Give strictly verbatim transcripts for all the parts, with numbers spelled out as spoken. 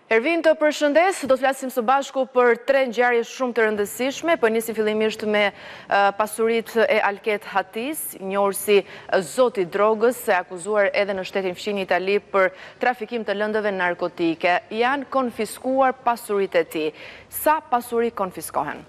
Ervin, të përshëndes, do të flasim së bashku për tre ngjarje shumë të rëndësishme, po nisim fillimisht me pasuritë e Alket Hatis, njohur si zoti i drogës, se akuzuar edhe në shtetin fqin Itali për trafikim të lëndëve narkotike. Janë konfiskuar pasuritë e tij. Sa pasuri konfiskohen?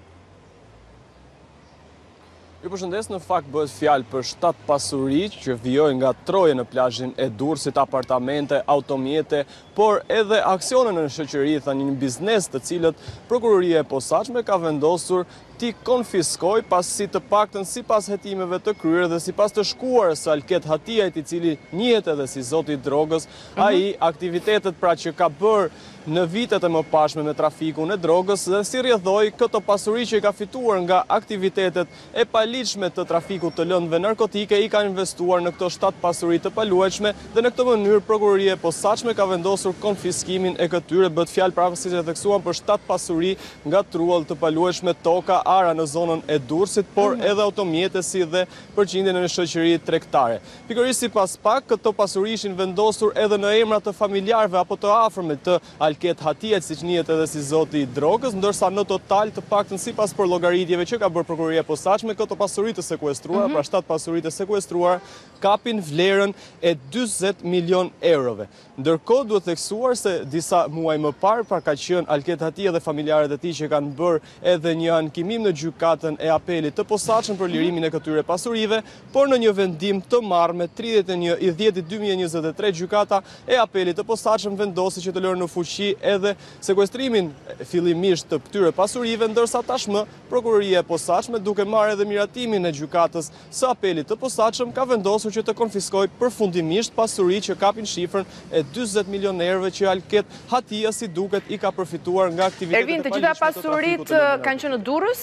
Ju përshëndes, në fakt bëhet fjalë për shtatë pasuri që vijojnë nga troje në plazhin e Durrësit, apartamente, automjete, por edhe aksione në shoqëri, thani një biznes të cilët prokuroria e posaçme ka vendosur ti konfiskoj pasi të paktën sipas hetimeve të kryer dhe sipas të shkuar së Alket Hatiajt, i cili njihet edhe si zoti i drogës, ai aktivitetet pra që ka bërë në vitet e mëparshme me trafikun e drogës dhe si rrjedhoi këto pasuri që i ka fituar nga aktivitetet e paligjshme të trafikut të lëndëve narkotike, i ka investuar në këto shtatë pasuri të paluajtshme dhe në këtë mënyrë prokuroria e posaçme ka vendosur konfiskimin e këtyre. Bëhet fjalë pra siç e theksuam për shtatë pasuri nga truall të paluajtshme, toka, ara në zonën e Durrësit, por edhe automjete si dhe përqindje në shoqëri tregtare. Pikërisht sipas pak, këto pasuri ishin vendosur edhe në emra të familjarëve apo të afërmit të Alket Hatiajt, siç njihet edhe si zoti i drogës, ndërsa në total të paktën sipas për llogaritjeve që ka bërë prokuroria e posaçme, këto pasuri të sekuestruara, mm -hmm. pra shtatë pasuri të sekuestruara, kapin vlerën e dyzet milion eurove. Ndërkohë duhet theksuar se disa muaj më parë, pra ka qenë Alket Hatiaj dhe familjarët e tij që kanë bërë edhe një ankimim në gjykatën e apelit të posaçëm për lirimin e këtyre pasurive, por në një vendim të marrë tridhjetë e një i dhjetit dy mijë e njëzet e tre gjykata e apelit të posaçëm vendosi që të lërë në fuqi edhe sekuestrimin fillimisht të këtyre pasurive, ndërsa tashmë prokuroria e posaçme, duke marrë edhe miratimin e gjykatës së apelit të posaçëm, ka vendosur që të konfiskojë përfundimisht pasuri që kapin shifrën e dyzet milion eurove që Alket Hatiaj si duket i ka përfituar nga aktivitetet Ervin, të gjitha pasuritë kanë qenë në Durrës?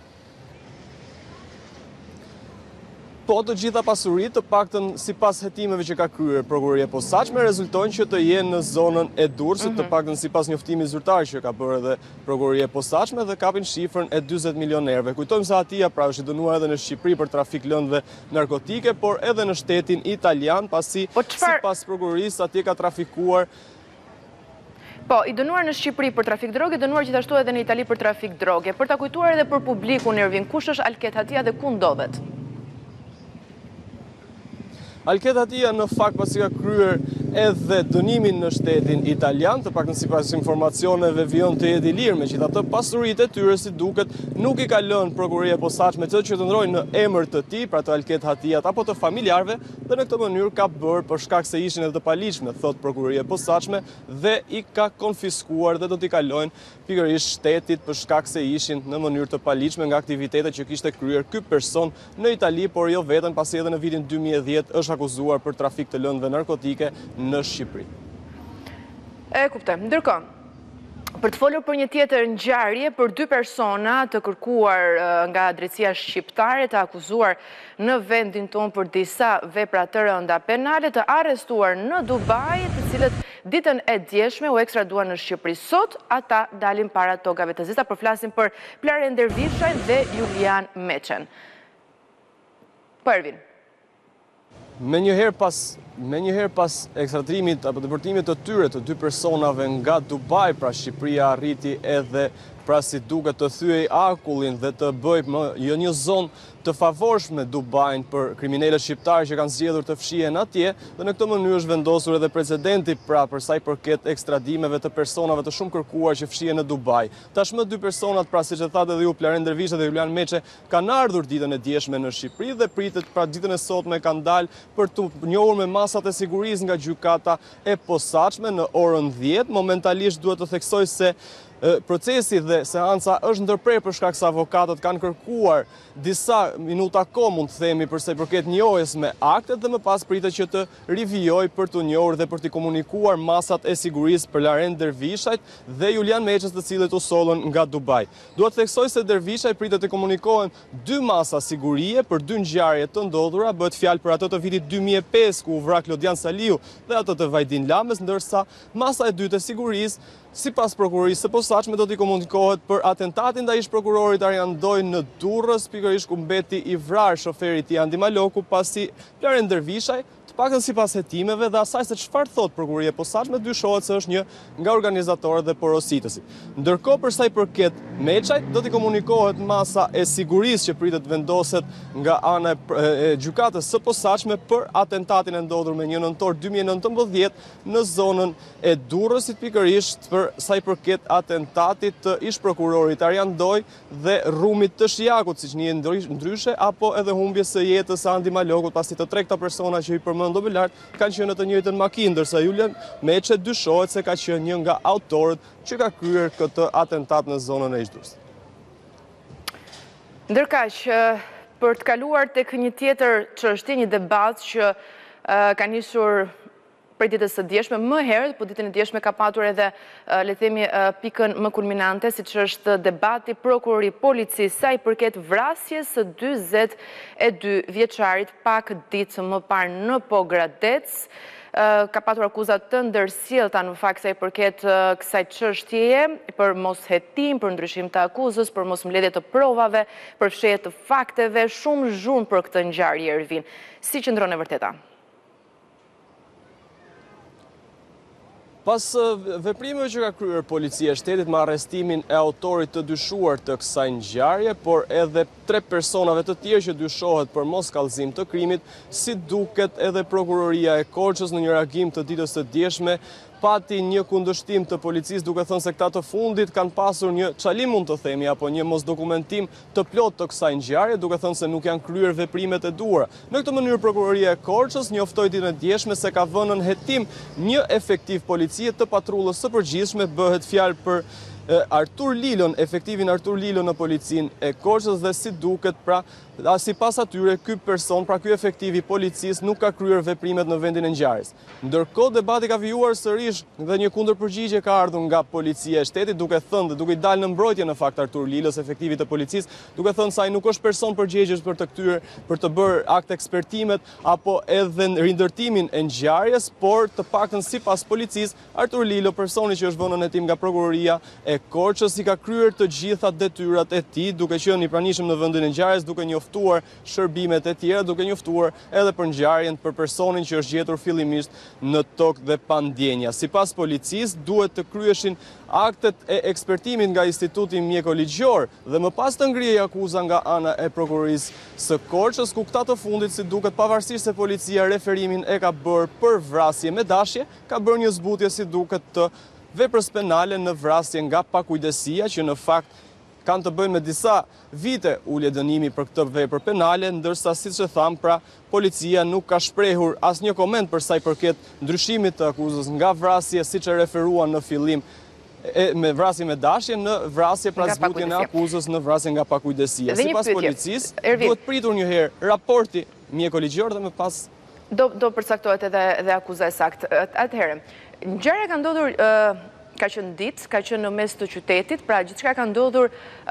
Po, të gjitha pasuritë, të paktën sipas hetimeve që ka kryer prokuroria e posaçme, rezultojnë që të jenë në zonën e Durrësit, mm -hmm. të paktën sipas njoftimit zyrtar që ka bërë edhe prokuroria e posaçme dhe kapin shifrën e dyzet milion eurove. Kujtojmë se Hatiaj pra është i dënuar edhe në Shqipëri për trafik lëndëve narkotike, por edhe në shtetin italian, pasi po qfar... sipas prokurorisë atje ka trafikuar. Po, i dënuar në Shqipëri për trafik droge, dënuar gjithashtu edhe në Itali për trafik droge. Për ta kujtuar edhe për publikun, Ervin, kush është Alket Hatiaj dhe ku ndodhet? Alket Hatiaj në fakt pasi ka kryer edhe dënimin në shtetin italian, të paktën sipas informacioneve vijon të jetë i lirë, megjithatë pasuritë e tyre si duket nuk i ka lënë prokuroria e posaçme të qëndrojnë në emër të tij, pra të Alket Hatiajt apo të familjarëve, dhe në këtë mënyrë ka bërë për shkak se ishin edhe të paligjshme, thot prokuroria e posaçme, dhe i ka konfiskuar dhe do t'i kalojnë pikërisht shtetit për shkak se ishin në mënyrë të paligjshme nga aktivitetet që kishte kryer ky person në Itali, por jo vetëm, pasi edhe në vitin dy mijë e dhjetë është akuzuar për trafik të lëndëve narkotike në Shqipëri. E kuptoj. Ndërkohë, për të folur për një tjetër ngjarje, për dy persona të kërkuar nga drejtësia shqiptare, të akuzuar në vendin tonë për disa vepra të rënda penale, të arrestuar në Dubai, të cilët ditën e djeshme u ekstraduan në Shqipëri. Sot ata dalin para tokave të zeza, për flasim për Plaren Dervishaj dhe Julian Meçen. Po, Ervin. Me njëherë pas, me njëherë pas ekstradimit apo deportimit të tyre të dy personave nga Dubai, pra Shqipëria arriti edhe pra si duket të thyej akullin dhe të bëj jo një zonë të favorshme Dubain për kriminalët shqiptarë që kanë zgjedhur të fshihen atje, dhe në këtë mënyrë është vendosur edhe precedenti pra për sa i përket ekstradimeve të personave të shumë kërkuar që fshihen në Dubai. Tashmë dy personat, pra siç e thatë edhe ju, Plaren Dervishaj dhe Julian Meçe, kanë ardhur ditën e djeshme në Shqipëri dhe pritet pra ditën e sotme kanë dalë për të njohur me masat e sigurisë nga gjykata e posaçme në orën dhjetë. Momentalisht duhet të theksoj se procesi dhe seanca është ndërprer për shkak se avokatët kanë kërkuar disa minuta kohë, mund të themi, përsa i përket njohjes me aktet, dhe më pas pritet që të rivijoj për të njohur dhe për të komunikuar masat e sigurisë për Plaren Dervishajt dhe Julian Meçes, të cilët u sollën nga Dubai. Duhet theksoj se Dervishaj pritet të komunikohen dy masa sigurie për dy ngjarje të ndodhura, bëhet fjalë për ato të vitit dy mijë e pesë ku u vra Klodian Saliu dhe ato të Vajdin Lames, ndërsa masa e dytë e sigurisë sipas prokurorisë së posaçme do t'i komunikohet për atentatin ndaj ish-prokurorit Arjan Doj në Durrës, pikërisht ku mbeti i vrarë shoferi i tij Andi Maloku, pasi Plaren Dervishaj Të paktën sipas hetimeve dhe asaj se çfarë thot prokuroria e posaçme, dyshohet se është një nga organizatorët dhe porositësit. Ndërkohë për sa i përket Meçajt, do t'i komunikohet masa e sigurisë që pritet vendoset nga ana e gjykatës së posaçme për atentatin e ndodhur me një nëntor dy mijë e nëntëmbëdhjetë në zonën e Durrësit, pikërisht për sa i përket atentatit të ish prokurorit Arjan Doj dhe Rumit të Shiakut, siç njihet ndryshe, apo edhe humbjes së jetës së Andi Malokut, pasi të tregta persona që i përmendëm më lart kanë qenë në të njëjtën makinë, ndërsa Julian Meçe dyshohet se ka qenë një nga autorët që ka kryer këtë atentat në zonën e Durrësit. Ndërkaq, për të kaluar tek një tjetër çështje, një debat që ka nisur për ditës së djeshme më herët, po ditën e djeshme ka patur edhe le të themi pikën më kulminante, siç është debati prokurori policisë sa i përket vrasjes së dyzet e dy vjeçarit pak ditë më parë në Pogradec. Ka patur akuzat të ndërsjellta në fakt sa i përket kësaj çështjeje, për mos hetim, për ndryshim të akuzës, për mos mbledhje të provave, për fshehje të fakteve, shumë zhurmë për këtë ngjarje, Ervin. Si qëndron e vërteta? Pas veprimeve që ka kryer policia e shtetit me arrestimin e autorit të dyshuar të kësaj ngjarje, por edhe tre personave të tjerë që dyshohet për mos kallëzim të krimit, si duket edhe prokuroria e Korçës në një reagim të ditës së djeshme pati një kundërshtim të policisë, duke thënë se këta të fundit kanë pasur një çalim, mund të themi, apo një mosdokumentim të plot të kësaj ngjarje, duke thënë se nuk janë kryer veprimet e duhura. Në këtë mënyrë prokuroria e Korçës njoftoi ditën e djeshme se ka vënë në hetim një efektiv policie të patrullës së përgjithshme, bëhet fjalë për Artur Lilon, efektivin Artur Lilon në policinë e Korçës, dhe si duket pra, sipas atyre, ky person, pra ky efektiv i policisë nuk ka kryer veprimet në vendin e ngjarjes. Ndërkohë debati ka vijuar sërish dhe një kundërpërgjigje ka ardhur nga policia e shtetit, duke thënë dhe duke i dalë në mbrojtje në fakt Artur Lilos, efektivit të policisë, duke thënë se ai nuk është person përgjegjës për të kthyer, për të bërë akt ekspertimet apo edhe rindërtimin e ngjarjes, por të paktën sipas policisë, Artur Lilo, personi që është vënë në hetim nga prokuroria e Korçës, i ka kryer të gjitha detyrat e tij, duke qenë i pranishëm në vendin e ngjarjes, duke njoftuar shërbimet e tjera, duke njoftuar edhe për ngjarjen për personin që është gjetur fillimisht në tokë dhe pa ndjenja. Sipas policisë, duhet të kryeshin aktet e ekspertimit nga Instituti Mjekoligjor dhe më pas të ngrihej akuza nga ana e prokurorisë së Korçës, ku këta të fundit, si duket, pavarësisht se policia referimin e ka bërë për vrasje me dashje, ka bërë një zbutje, si duket, të veprës penale në vrasje nga pakujdesia, që në fakt kanë të bëjnë me disa vite ulje dënimi për këtë vepër penale, ndërsa siç e tham, pra policia nuk ka shprehur asnjë koment për sa i përket ndryshimit të akuzës nga vrasje, siç e referuan në fillim, e, me vrasje me dashje në vrasje, pra zbutjen e akuzës në vrasje nga pakujdesia. Sipas policisë, duhet pritur një herë raporti mjekoligjor dhe më pas do do përcaktohet edhe edhe akuza e saktë. Atëherë, ngjarja ka ndodhur ka qenë ditë, ka qenë në mes të qytetit, pra gjithçka ka ndodhur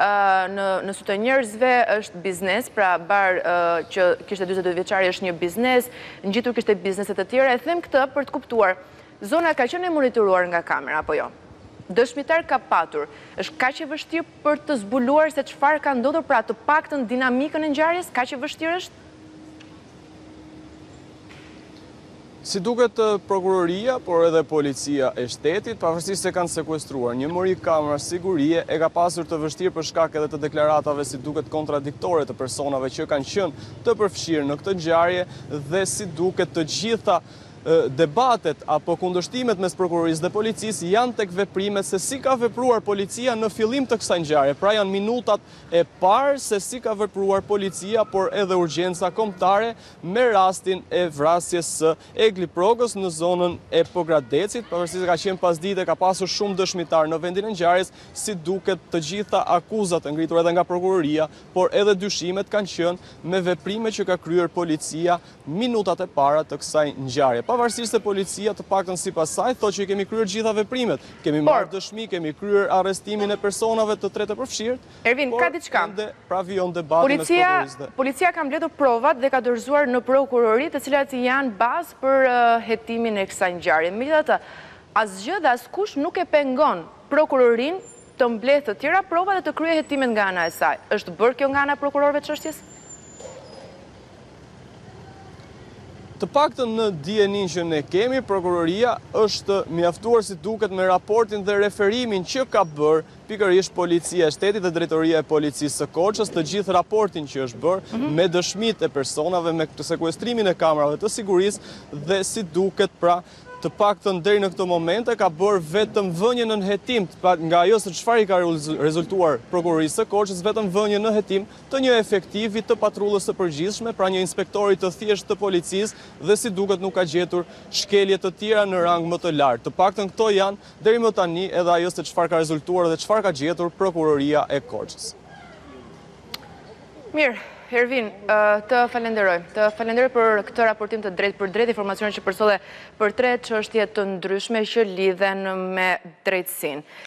në në sy të njerëzve është biznes, pra bar që kishte dyzet e dy vjeçari është një biznes, ngjitur kishte biznese të tjera. E them këtë për të kuptuar, zona ka qenë e monitoruar nga kamera apo jo? Dëshmitar ka patur. Është kaq e vështirë për të zbuluar se çfarë ka ndodhur, pra të paktën dinamikën e ngjarjes, kaq e vështirë është? Si duket prokuroria, por edhe policia e shtetit, pavarësisht se kanë sekuestruar një mori kamera sigurie, e ka pasur të vështirë për shkak edhe të deklaratave, si duket, kontradiktore të personave që kanë qenë të përfshirë në këtë ngjarje, dhe si duket të gjitha debatet apo kundërshtimet mes prokurorisë dhe policisë janë tek veprimet se si ka vepruar policia në fillim të kësaj ngjarje. Pra janë minutat e parë se si ka vepruar policia, por edhe urgjenca kombëtare me rastin e vrasjes së Egli Progës në zonën e Pogradecit. Pavarësisht se ka qenë pasdite, ka pasur shumë dëshmitar në vendin e ngjarjes, si duket të gjitha akuzat e ngritur edhe nga prokuroria, por edhe dyshimet kanë qenë me veprimet që ka kryer policia minutat e para të kësaj ngjarje. Pavarësisht se policia, të paktën sipas saj, thotë që i kemi kryer gjitha veprimet. Kemi marrë dëshmi, kemi kryer arrestimin e personave të tre të përfshirët. Ervin, ka diçka. Pra vijon debati mes prokurorisë. Policia ka mbledhur provat dhe ka dorëzuar në prokurori, të cilat janë bazë për hetimin e kësaj ngjarje. Megjithatë, asgjë dhe askush nuk e pengon prokurorin të mbledhë të tjera prova dhe të kryejë hetimin nga ana e saj. Është bërë kjo nga ana e prokurorëve të çështjes? Të paktën në dijenin që ne kemi, prokuroria është mjaftuar si duket me raportin dhe referimin që ka bërë pikërisht policia e shtetit dhe drejtoria e policisë së Korçës, të gjithë raportin që është bërë mm -hmm. me dëshmitë e personave, me sekuestrimin e kamerave të sigurisë dhe si duket pra të paktën deri në këtë moment e ka bërë vetëm vënje në hetim, nga ajo se çfarë i ka rezultuar prokurorisë së Korçës, vetëm vënje në hetim të një efektivi të patrullës së përgjithshme, pra një inspektori të thjeshtë të policisë dhe si duket nuk ka gjetur shkelje të tjera në rang më të lartë. Të paktën këto janë deri më tani edhe ajo se çfarë ka rezultuar dhe çfarë ka gjetur prokuroria e Korçës. Mirë. Ervin, të falenderoj. Të falenderoj për këtë raportim të drejt për drejt, informacione që përsole për tre çështje të ndryshme që lidhen me drejtësinë.